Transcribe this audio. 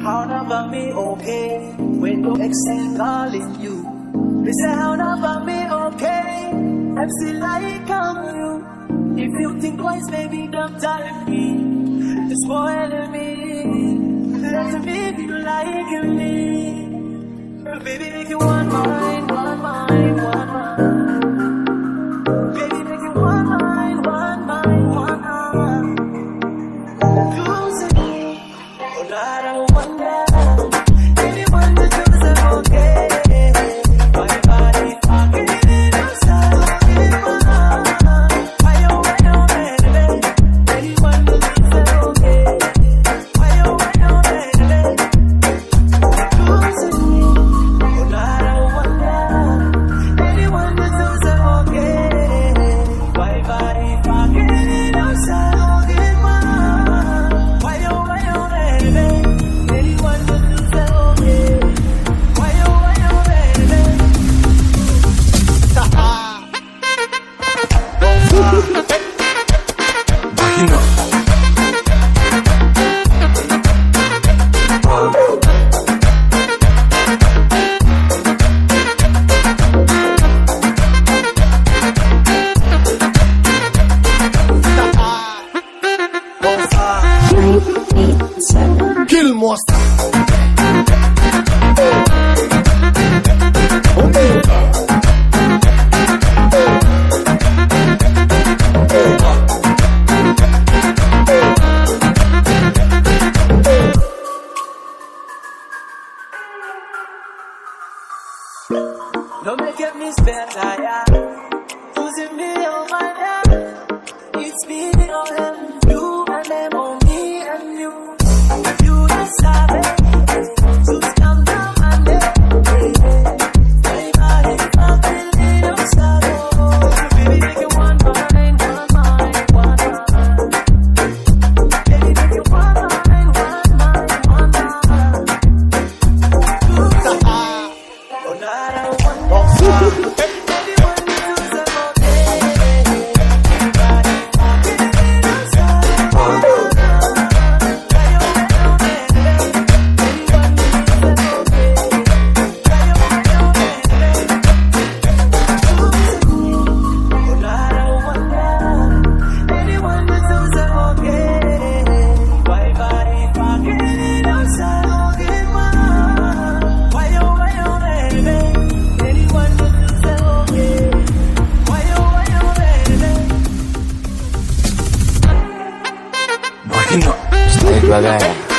How about me okay when no extend calling you? They say how about me okay? I'm still like you. If you think twice, baby, don't tell me. It's spoiling me. Let me be like me. Baby, make you one mind, one mind, one mind. Baby, make you one mind, one mind, one mind. Losing me, but I don't wonder. Anyone that does it okay. My body fucking it outside. Why you ready? Anyone that does it okay. Why you ready? Losing me, but I don't wonder. Anyone that does it okay. My body fucking it outside. Kill monster. Don't make me spend time losing me on my head. It's me on him, you and them on me and you. You decide to come down my neck. My body fucking in outside. Baby, make you one mind, one mind, one mind. Baby, make you one mind, one mind, one mind. Oh, now I want Stay bagay.